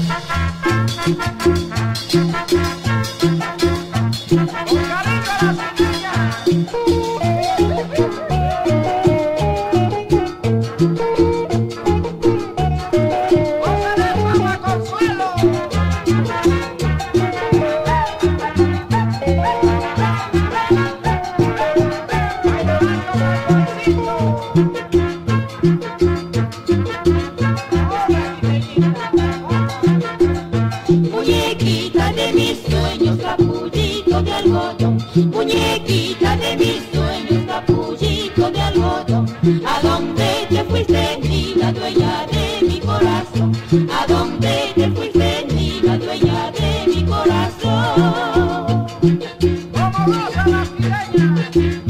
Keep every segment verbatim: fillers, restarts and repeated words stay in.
Muñequita de mis sueños, capullito de algodón. Muñequita de mis sueños, capullito de algodón. ¿A dónde te fuiste, niña, dueña de mi corazón? ¿A dónde te fuiste, niña, dueña de mi corazón? ¡Vámonos a las pireñas!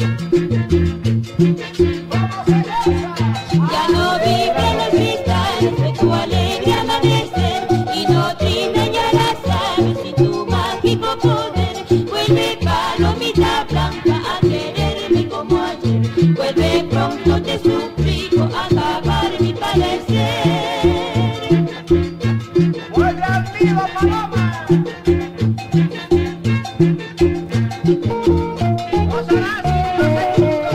Ya no vibran los cristales de tu alegre amanecer, y no trimeña las aves sin tu mágico poder. Vuelve, palomita blanca, a quererme como ayer. Vuelve pronto, te suplico, a acabar mi padecer. ¡Vuelve al nido, paloma! ¡Gozarás y no se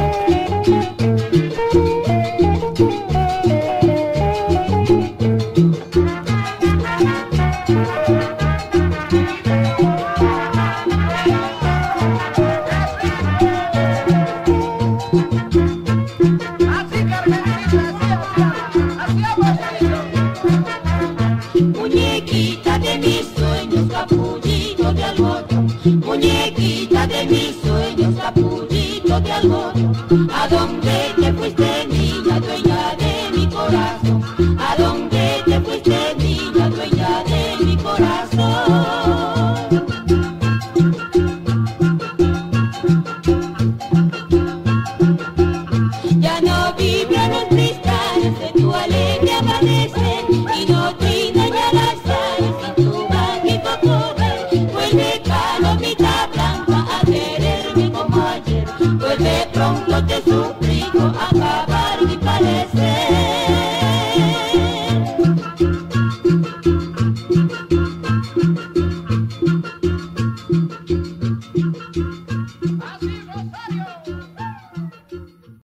así, Carmenita, así, así, así, Muñequita de mis sueños, capullito de algodón. Muñequita de mis sueños, capullito de algodón. ¿A dónde te fuiste,